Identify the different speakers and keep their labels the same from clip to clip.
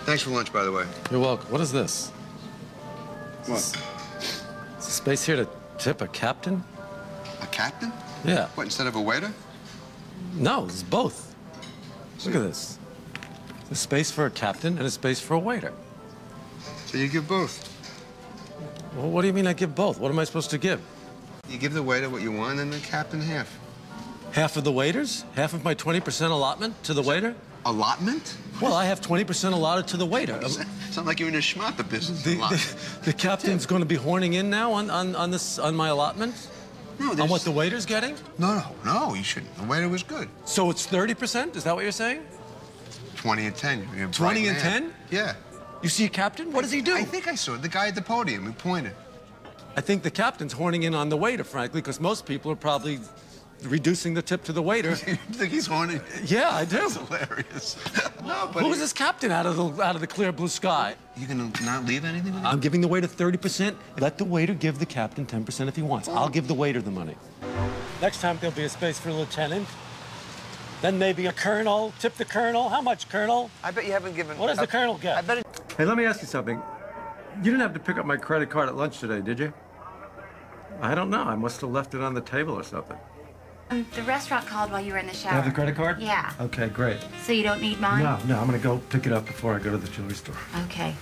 Speaker 1: Thanks for lunch, by the way.
Speaker 2: You're welcome. What is this?
Speaker 1: What?
Speaker 2: Is a space here to tip a captain?
Speaker 1: A captain?
Speaker 2: Yeah.
Speaker 1: What, instead of a waiter?
Speaker 2: No, it's both. Look at this. There's a space for a captain and a space for a waiter.
Speaker 1: So you give both?
Speaker 2: Well, what do you mean I give both? What am I supposed to give?
Speaker 1: You give the waiter what you want and the captain half.
Speaker 2: Half of the waiters? Half of my 20% allotment to the waiter?
Speaker 1: Allotment?
Speaker 2: Well, I have 20% allotted to the waiter.
Speaker 1: Sounds like you're in the schmappa business.
Speaker 2: The captain's going to be horning in now on my allotment?
Speaker 1: No,
Speaker 2: on what the waiter's getting?
Speaker 1: No, you shouldn't. The waiter was good.
Speaker 2: So it's 30%? Is that what you're saying?
Speaker 1: 20 and 10. You're
Speaker 2: 20 and 10?
Speaker 1: Yeah.
Speaker 2: You see a captain? What does he do?
Speaker 1: I think I saw the guy at the podium who pointed.
Speaker 2: I think the captain's horning in on the waiter, frankly, because most people are probably reducing the tip to the waiter.
Speaker 1: You think he's horning?
Speaker 2: Yeah, I do.
Speaker 1: That's hilarious. No, but
Speaker 2: who is this captain out of the clear blue sky?
Speaker 1: You gonna not leave anything with him?
Speaker 2: I'm giving the waiter 30%. Let the waiter give the captain 10% if he wants. I'll give the waiter the money. Next time there'll be a space for a lieutenant. Then maybe a colonel. Tip the colonel. How much, colonel?
Speaker 3: I bet you haven't given...
Speaker 2: What does the colonel get?
Speaker 3: I bet it...
Speaker 2: Hey, let me ask you something. You didn't have to pick up my credit card at lunch today, did you? I don't know. I must have left it on the table or something.
Speaker 4: The restaurant called while you were in the shower.
Speaker 2: You have the credit card?
Speaker 4: Yeah.
Speaker 2: Okay, great.
Speaker 4: So you don't need mine?
Speaker 2: No, I'm gonna go pick it up before I go to the jewelry store.
Speaker 4: Okay.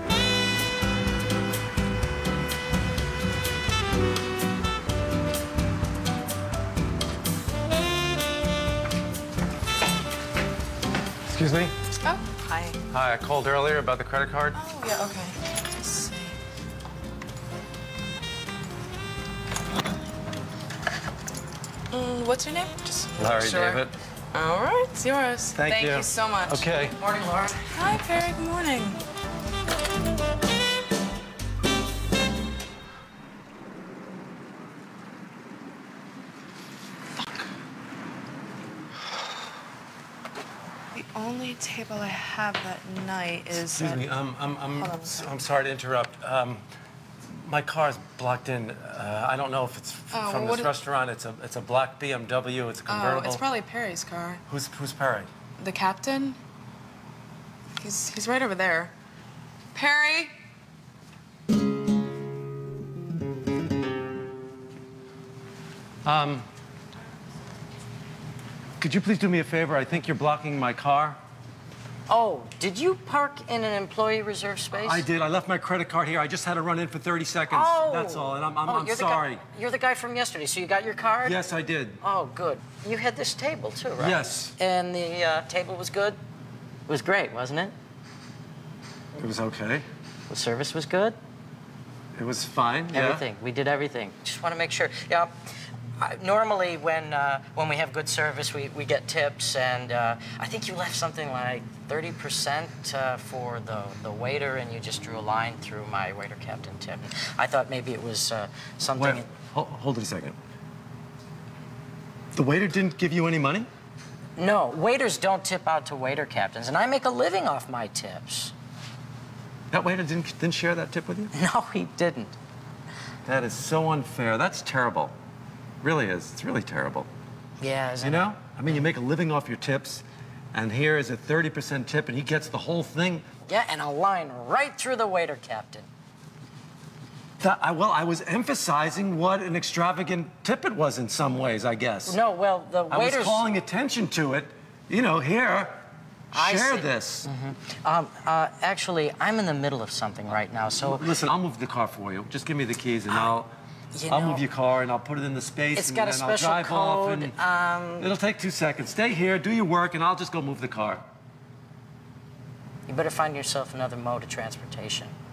Speaker 2: Excuse me?
Speaker 5: Oh, hi.
Speaker 2: Hi, I called earlier about the credit card.
Speaker 5: Oh, yeah, okay. Let's see. What's your name? Just
Speaker 2: Larry
Speaker 5: sure.
Speaker 2: David.
Speaker 5: All right, it's yours.
Speaker 2: Thank you.
Speaker 5: Thank you so much.
Speaker 2: Okay.
Speaker 5: Morning, Laura. Hi, Perry. Good morning. The only table I have that night is...
Speaker 2: Excuse me, I'm sorry to interrupt. My car's blocked in. I don't know if it's from this restaurant. It's a black BMW. It's a convertible.
Speaker 5: Oh, it's probably Perry's car.
Speaker 2: Who's Perry?
Speaker 5: The captain? He's right over there. Perry?
Speaker 2: Could you please do me a favor? I think you're blocking my car.
Speaker 6: Oh, did you park in an employee reserve space?
Speaker 2: I did. I left my credit card here. I just had to run in for 30 seconds.
Speaker 6: Oh.
Speaker 2: That's all. And I'm
Speaker 6: you're
Speaker 2: sorry.
Speaker 6: You're the guy from yesterday, so you got your card?
Speaker 2: Yes, I did.
Speaker 6: Oh, good. You had this table, too, right?
Speaker 2: Yes.
Speaker 6: And the table was good? It was great, wasn't it?
Speaker 2: It was okay.
Speaker 6: The service was good?
Speaker 2: It was fine, yeah.
Speaker 6: Everything. We did everything. Just want to make sure. Yeah. Normally, when we have good service, we get tips, and I think you left something like 30% for the waiter, and you just drew a line through my waiter captain tip. I thought maybe it was something...
Speaker 2: Wait, hold it a second. The waiter didn't give you any money?
Speaker 6: No, waiters don't tip out to waiter captains, and I make a living off my tips.
Speaker 2: That waiter didn't share that tip with you?
Speaker 6: No, he didn't.
Speaker 2: That is so unfair. That's terrible. Really is. It's really terrible.
Speaker 6: Yeah, isn't it?
Speaker 2: You know? I mean, you make a living off your tips, and here is a 30% tip, and he gets the whole thing.
Speaker 6: Yeah, and a line right through the waiter captain.
Speaker 2: Well, I was emphasizing what an extravagant tip it was in some ways, I guess.
Speaker 6: No, well, the waiters...
Speaker 2: I was calling attention to it. You know, here, share this.
Speaker 6: Actually, I'm in the middle of something right now, so...
Speaker 2: Listen, I'll move the car for you. Just give me the keys, and I'll move your car, and I'll put it in the space,
Speaker 6: it's got a special
Speaker 2: I'll drive
Speaker 6: code.
Speaker 2: off, and it'll take 2 seconds. Stay here, do your work, and I'll just go move the car.
Speaker 6: You better find yourself another mode of transportation.